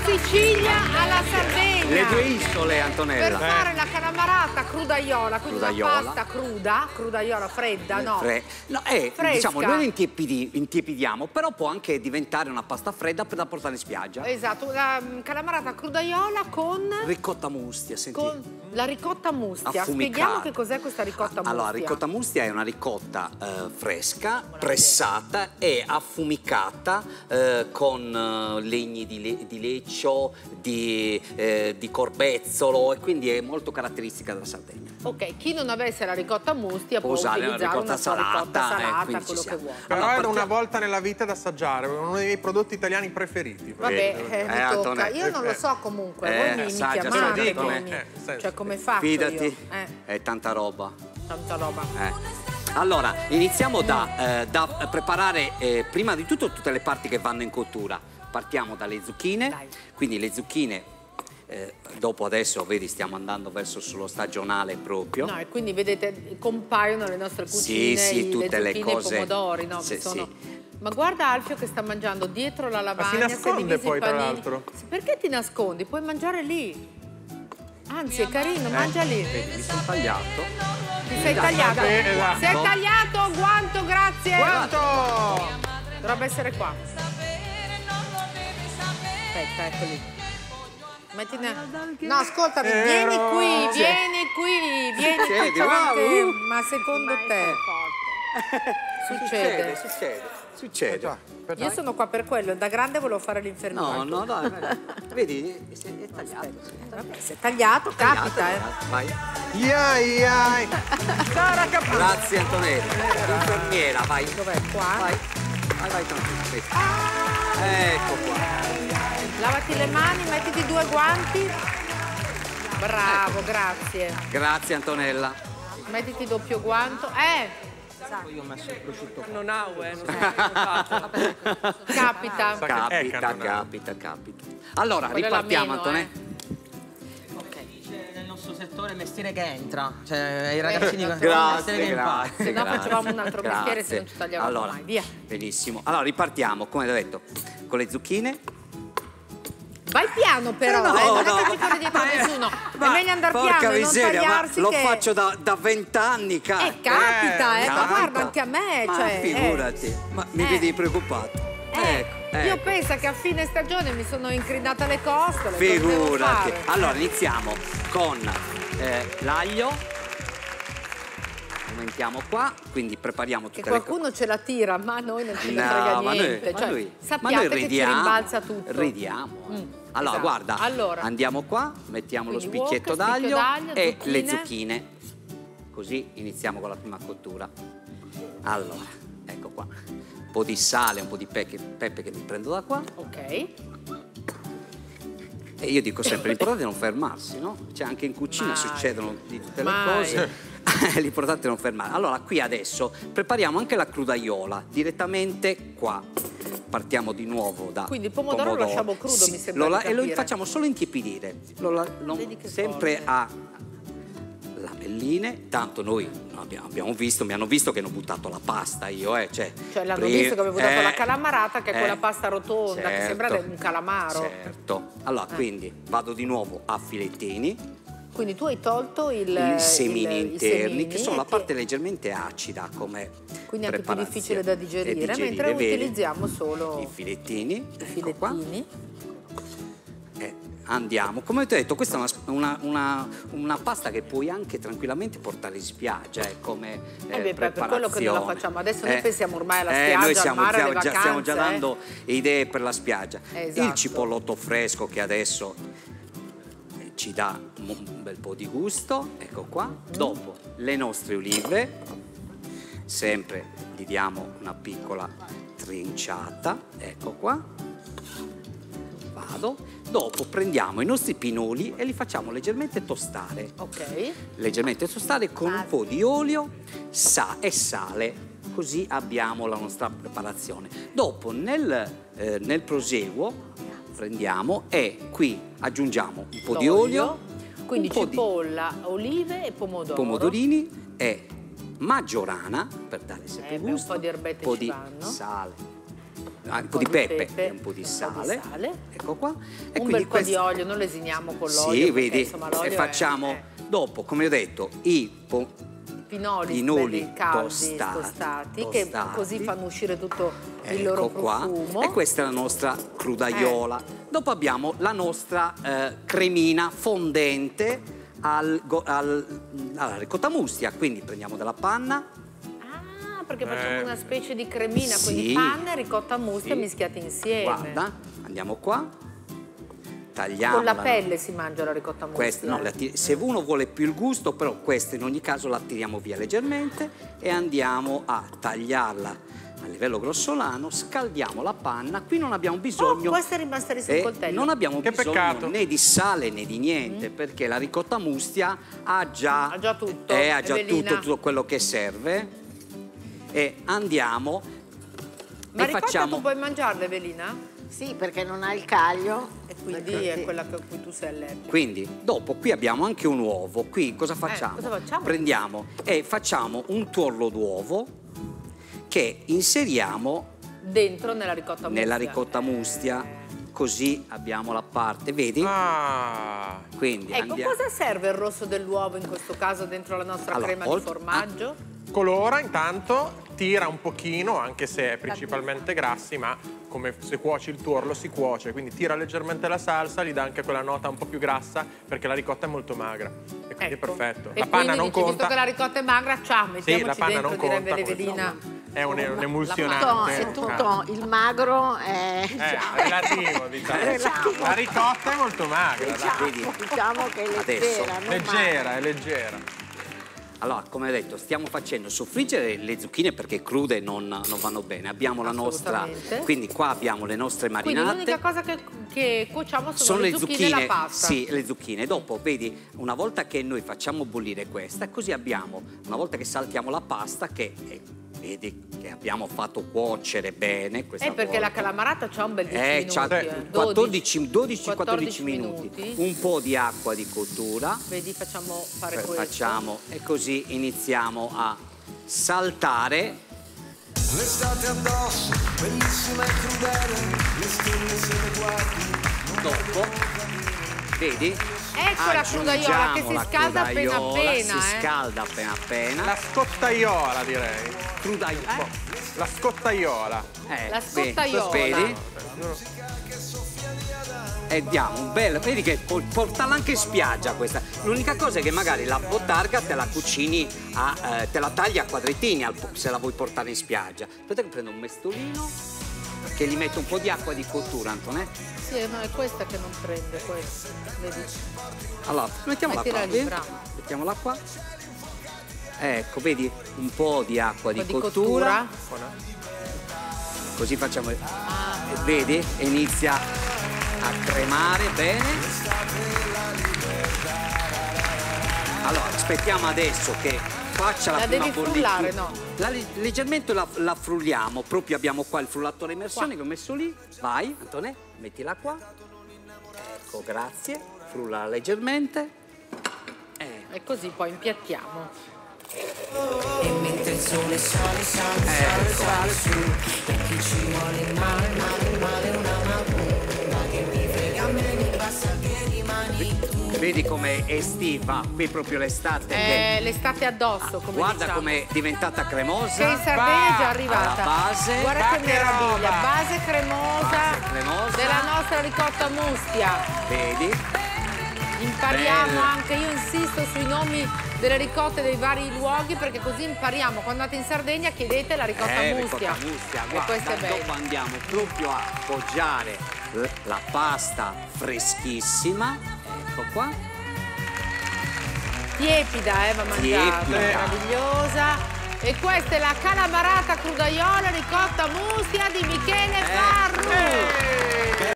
Sicilia alla Sardegna. Le due isole, Antonella. Per fare la calamarata crudaiola, quindi una pasta cruda, crudaiola fredda, no? No, diciamo, noi la intiepidiamo, però può anche diventare una pasta fredda da portare in spiaggia. Esatto, la calamarata crudaiola con... Ricotta mustia, senti. Con la ricotta mustia. Affumicata. Spieghiamo che cos'è questa ricotta mustia. Allora, ricotta mustia è una ricotta fresca, pressata e affumicata con legni di leccio, di corbezzolo, e quindi è molto caratteristica della Sardegna. Ok, chi non avesse la ricotta mustia può usare utilizzare una una ricotta salata, quello che vuole. Però era una volta nella vita da assaggiare, uno dei miei prodotti italiani preferiti. Vabbè, mi tocca. Io non lo so comunque, voi mi chiamate, cioè come faccio fidati, io? è tanta roba. Tanta roba. Allora, iniziamo da preparare prima di tutto tutte le parti che vanno in cottura. Partiamo dalle zucchine. Dai. Quindi le zucchine, dopo adesso, vedi, stiamo andando verso sullo stagionale proprio. No, e quindi vedete, compaiono le nostre cucine, tutte le zucchine, cose, i pomodori, no? Ma guarda Alfio che sta mangiando dietro la lavagna. Ma si nasconde poi, tra l'altro. Perché ti nascondi? Puoi mangiare lì. Anzi, è carino, mangia lì. Vedi, mi sono tagliato. Ti sei tagliato? Esatto. Sei tagliato, guanto, grazie. Guanto! Dovrebbe essere qua. Aspetta, ecco lì. No, ascoltami, vieni qui, ma secondo te succede? Io sono qua per quello, da grande volevo fare l'infermiera. No, dai, vedi, è tagliato. Vabbè, se è tagliato, capita, Vai. Sara Caputo. Grazie Antonella. L'infermiera, vai. Dov'è? Qua? Vai, tranquillo. Ecco qua. Lavati le mani, mettiti 2 guanti. Bravo, grazie. Grazie Antonella. Mettiti doppio guanto. Io ho messo il prosciutto. Non ha, Capita. Capita. Allora, ripartiamo, Antonella. Nel nostro settore mestiere che entra, cioè i ragazzini Grazie. Se no facevamo un altro mestiere, se non ci tagliavamo mai. Via. Benissimo. Allora, ripartiamo, come ho detto, con le zucchine. Vai piano però, non è che ti corre dietro nessuno. È meglio andare piano e non tagliarsi. Lo faccio da 20 anni, capita, ma guarda anche a me. Ma figurati, ma mi vedi preoccupato. Ecco. Io penso che a fine stagione mi sono incrinata le costole. Figurati. Allora, iniziamo con l'aglio. Aumentiamo qua, quindi prepariamo tutte le cose. Qualcuno ce la tira, ma a noi non ce ne frega niente. Sappiate che ci rimbalza tutto. Ridiamo. Allora, guarda, andiamo qua, mettiamo lo spicchietto d'aglio e le zucchine. Così iniziamo con la prima cottura. Allora, ecco qua. Un po' di sale, un po' di pepe che mi prendo da qua. Ok. E io dico sempre, l'importante è non fermarsi, no? Cioè anche in cucina succedono di tutte le cose. L'importante è non fermare. Allora, qui adesso prepariamo anche la crudaiola, direttamente qua. Partiamo di nuovo da Quindi il pomodoro lo lasciamo crudo, mi sembra e lo facciamo solo intiepidire. Sempre a lamelline, tanto noi abbiamo visto, mi hanno visto che hanno buttato la pasta io, cioè l'hanno visto che avevo buttato la calamarata, che è quella pasta rotonda, che sembra un calamaro. Certo. Allora, quindi vado di nuovo a filettini. Quindi tu hai tolto i semini interni, che sono la parte leggermente acida come quindi anche più difficile da digerire, mentre utilizziamo solo i filettini. Ecco qua. Andiamo, come ho detto, questa è una pasta che puoi anche tranquillamente portare in spiaggia, come preparazione. Per quello che non la facciamo adesso, noi pensiamo ormai alla spiaggia, noi al mare, alle vacanze. Stiamo già dando idee per la spiaggia. Esatto. Il cipollotto fresco che adesso ci dà un bel po' di gusto, ecco qua. Dopo le nostre olive, sempre gli diamo una piccola trinciata, ecco qua. Dopo prendiamo i nostri pinoli e li facciamo leggermente tostare. Ok. Leggermente tostare con un po' di olio e sale, così abbiamo la nostra preparazione. Dopo nel proseguo prendiamo e qui aggiungiamo un po' di olio. Quindi cipolla, olive e pomodoro. Pomodorini e maggiorana per dare sempre gusto. Un po' di erbette un po' ci di vanno. sale. un po' di pepe e un po' di sale. Ecco qua. E un bel po' di olio, noi lesiniamo con l'olio. Sì, vedi, e facciamo dopo, come ho detto, i pinoli caldi, tostati, che così fanno uscire tutto il loro profumo. E questa è la nostra crudaiola. Dopo abbiamo la nostra cremina fondente alla ricotta mustia, quindi prendiamo della panna. Perché facciamo una specie di cremina, quindi panna e ricotta mustia mischiate insieme. Guarda, andiamo qua, tagliamo. Con la pelle si mangia la ricotta mustia? Questa, no, se uno vuole più il gusto, però questa in ogni caso la tiriamo via leggermente e andiamo a tagliarla a livello grossolano, scaldiamo la panna, qui non abbiamo bisogno... questa è rimasta lì sul coltello. Non abbiamo bisogno né di sale né di niente, perché la ricotta mustia ha già tutto, tutto quello che serve. E andiamo Ma ricotta tu puoi mangiarla, Evelina? Sì, perché non ha il caglio. E quindi è quella a cui tu sei allergica. Quindi dopo qui abbiamo anche un uovo. Qui cosa facciamo? Prendiamo e facciamo un tuorlo d'uovo che inseriamo dentro nella ricotta mustia. Così abbiamo la parte, vedi? Quindi cosa serve il rosso dell'uovo in questo caso dentro la nostra crema di formaggio? Colora intanto, tira un pochino, anche se è principalmente grassi, ma come se cuoci il tuorlo si cuoce, quindi tira leggermente la salsa, gli dà anche quella nota un po' più grassa, perché la ricotta è molto magra e quindi è perfetto. La panna non conta. Visto che la ricotta è magra, mettiamoci la panna dentro, non conta, direbbe l'Evelina. È un emulsionante. È tutto il magro è relativo, diciamo. La ricotta è molto magra. Diciamo che è leggera. Allora, come ho detto, stiamo facendo soffriggere le zucchine perché crude non vanno bene. Abbiamo la nostra, quindi qua abbiamo le nostre marinate. Quindi l'unica cosa che cuociamo sono le zucchine e la pasta. Sì, le zucchine. Dopo, vedi, una volta che noi facciamo bollire questa, così abbiamo, una volta che saltiamo la pasta, vedi che abbiamo fatto cuocere bene questa perché la calamarata c'ha un bel 10 minuti. 12-14 minuti. Un po' di acqua di cottura. Vedi, facciamo fare questo. E così iniziamo a saltare. L'estate addosso, bellissima e crudele, le stelle se le guardi. Dopo, vedi? Ecco la crudaiola che si scalda appena appena. Si scalda appena appena. La scottaiola, direi. La scottaiola. La scottaiola. Vedi? E diamo un bel... Vedi che puoi portarla anche in spiaggia questa. L'unica cosa è che magari la botarga te la cucini, te la tagli a quadrettini se la vuoi portare in spiaggia. Aspetta che prendo un mestolino che gli metto un po' di acqua di cottura, Antonetta. Sì, no, è questa che non prende, questa. Vedi? Allora, mettiamola qua. Mettiamola qua. Ecco, vedi? Un po' di acqua di cottura. Così facciamo... Vedi? Inizia a cremare bene. Allora, aspettiamo adesso che faccia la prima bollitura. Frullare, no? Leggermente la frulliamo. Proprio abbiamo qua il frullatore immersione che ho messo lì. Vai, Antonè, mettila qua. Ecco, grazie. Frulla leggermente. E così poi impiattiamo. E mentre il sole sale su, per chi ci vuole male una macumba che mi frega a me, mi passa che rimani tu. Vedi come è estiva, qui proprio l'estate. L'estate addosso, come guarda diciamo. com'è diventata cremosa. Che in Sardegna è già arrivata. Base. Guarda che meraviglia, base cremosa della nostra ricotta mustia. Vedi? Impariamo anche, io insisto sui nomi delle ricotte dei vari luoghi perché così impariamo. Quando andate in Sardegna chiedete la ricotta mustia. E questo è bello. Dopo andiamo proprio a appoggiare la pasta freschissima. Ecco qua. Tiepida, va mangiata, meravigliosa. E questa è la calamarata crudaiola ricotta mustia di Michele Farru.